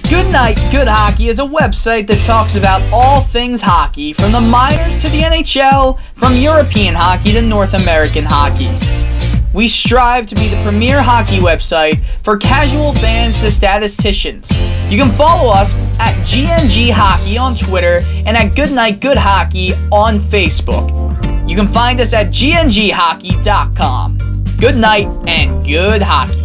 Good Night Good Hockey is a website that talks about all things hockey, from the minors to the NHL, from European hockey to North American hockey. We strive to be the premier hockey website for casual fans to statisticians. You can follow us at GNG Hockey on Twitter and at Good Night Good Hockey on Facebook. You can find us at gnghockey.com. Good night and good hockey.